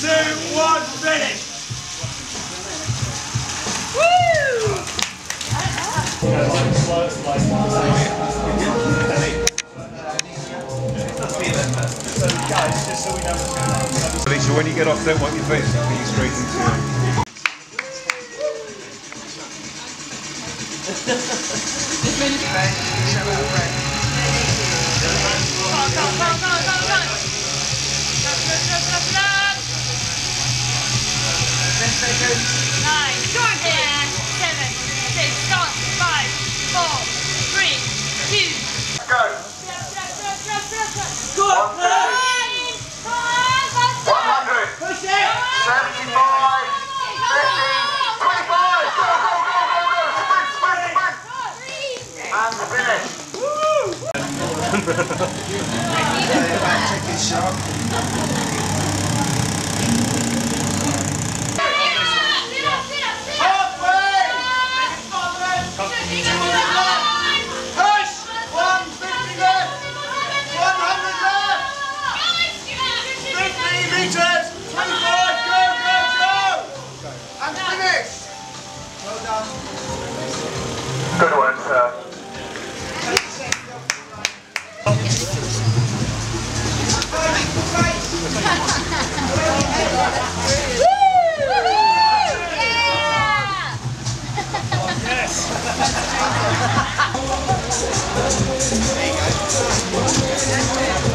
1, finish! So when you get off, don't wipe your face, be straight into it. Good work, sir.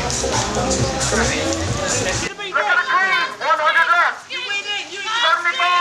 Look at the green, 100 left. You're winning. 75.